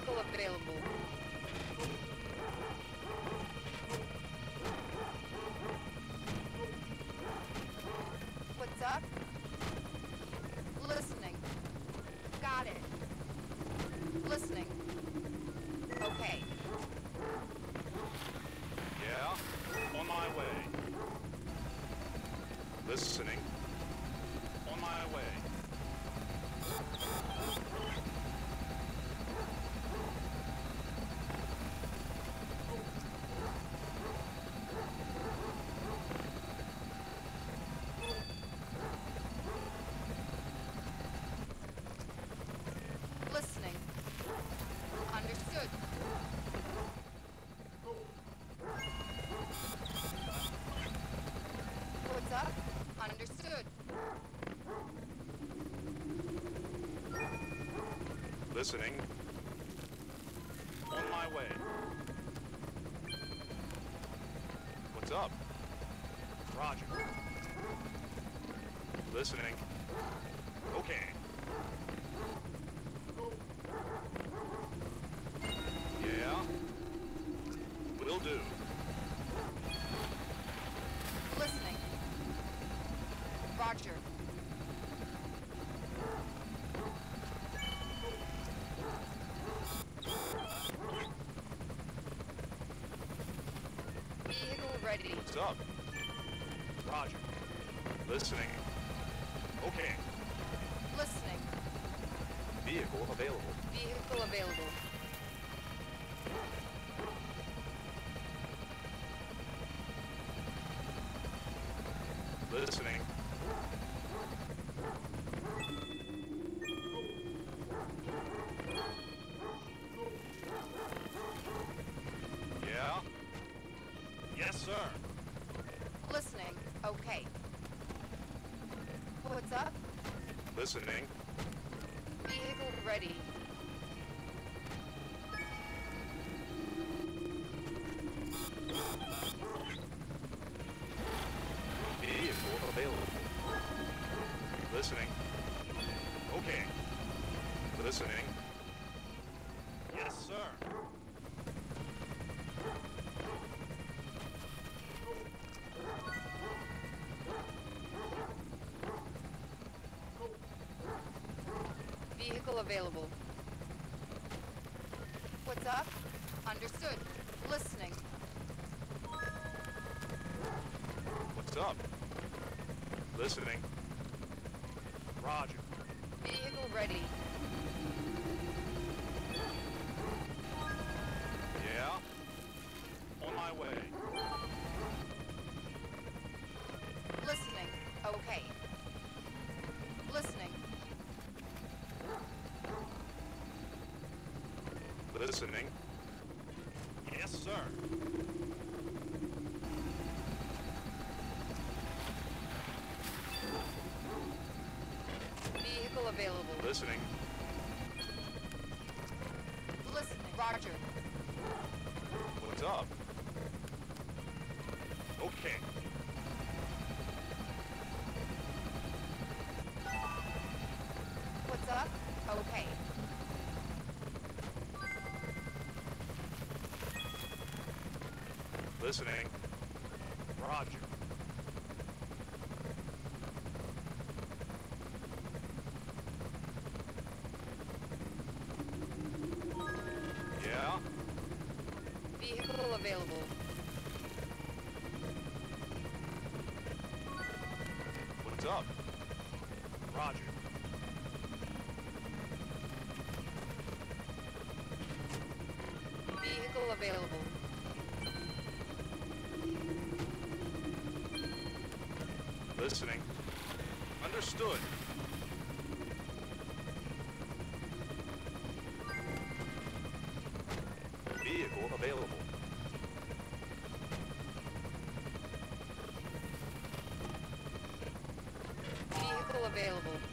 Vehicle available. What's up? Listening. Got it. Listening. Okay. Yeah, on my way. Listening. On my way. Listening. Understood. What's up? Understood. Listening. On my way. What's up? Roger. Listening. Okay. Yeah. Will do. Listening. Roger. Vehicle ready. What's up? Roger. Listening. Okay. Listening. Vehicle available. Vehicle available. Listening. Yeah? Yes, sir. Listening. Okay. What's up? Listening. Vehicle ready. Vehicle available. Listening. Okay. Listening. Yes, sir. Vehicle available. What's up? Understood. Listening. What's up? Listening. Roger. Vehicle ready. Yeah? On my way. Listening. Okay. Listening. Listening. Yes, sir. Vehicle available. Listening. Listening. Roger. What's up? Okay. What's up? Okay. Listening. Roger. Yeah? Vehicle available. What's up? Roger. Vehicle available. Listening. Understood. Vehicle available. Vehicle available.